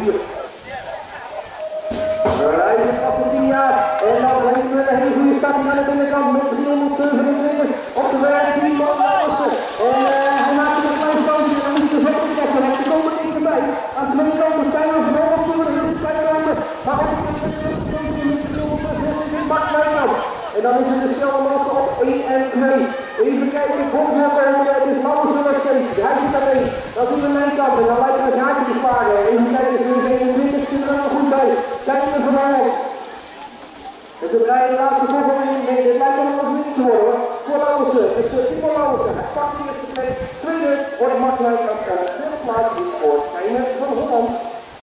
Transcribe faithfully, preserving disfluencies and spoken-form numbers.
vier. Hij is achter tien jaar en dan heeft hij een hele goede start naar de binnenkant met driehonderdzevenentwintig op de weg, tien man Lauwersen. En uh, hij maakt een klein foutje en dan moet hij zo oppassen, want er komen niet erbij. Aan de tweede kant is hij nog wel op zoeken, dat is bij komen, maar op de en dan is het de snelle mannen op één en twee. Even kijken, Bosman komen, het is Lauwersen nog steeds. Hij zit daarmee, dat is de mijnkant en dan lijkt het een gaatje te sparen. Even kijken, er is eenentwintig, zit er nog goed bij. Kijk er voorbij. Het is de laatste voorbereiding mee, dit lijkt er nog niet te worden. Voor Lauwersen, het is Timo Lauwersen. Hij pakt hier de tweede, tweede wordt Max Nijkamp en de tweede plaats is voor Stijnen van Holland.